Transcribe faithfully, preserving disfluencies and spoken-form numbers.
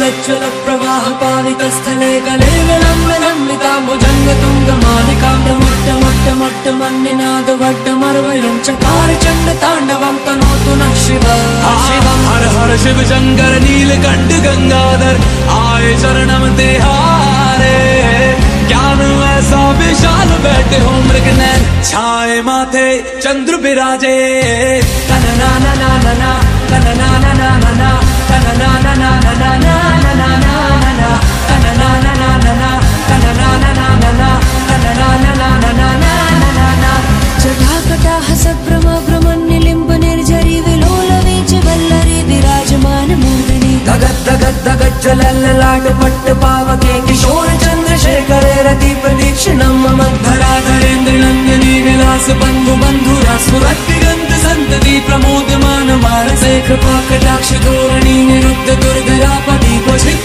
गगद्गगज्ज्वल प्रवाह पावितस्थले गले विलम्बिलम्बिताम्बुजङ्ग तुङ्गमालिकां मुट्ट मुट्ट मुट्ट मन्निनाद वड्डमर्वयं चकार चण्ड ताण्डवं तनोतु नः शिवः शिवं। हर हर शिव शंकर नीलकंठ गंगाधर आए शरणम तिहारे। ज्ञान ऐसा विशाल बैठे हो मृगनयन छाए माथे चंद्र विराजे। तनना ना ना ना ना तनना ना ना ना ना तनना ना ना ना ना ना ना ना ना तनना ना ना ना ना तनना ना ना ना ना तनना ना ना ना ना ना ना। जटाकटाह सद्भ्रम भ्रमन्निलिम्ब निर्झरी विलोल वीच वल्लरी विराजमान मूर्धनि। धगत् धगत् धगत् ज्वलल्ललाट पट्ट पावके किशोर चंद्रशेखरे रति प्रदीक्षिणं मम। धराधरेन्द्र नंदिनी विलास बंधु बंधुरा स्फुरद्दिगंत संतति प्रमोदमान मानसे कृपा कटाक्ष धोरणी निरुद्ध दुर्धरापति क्वचित्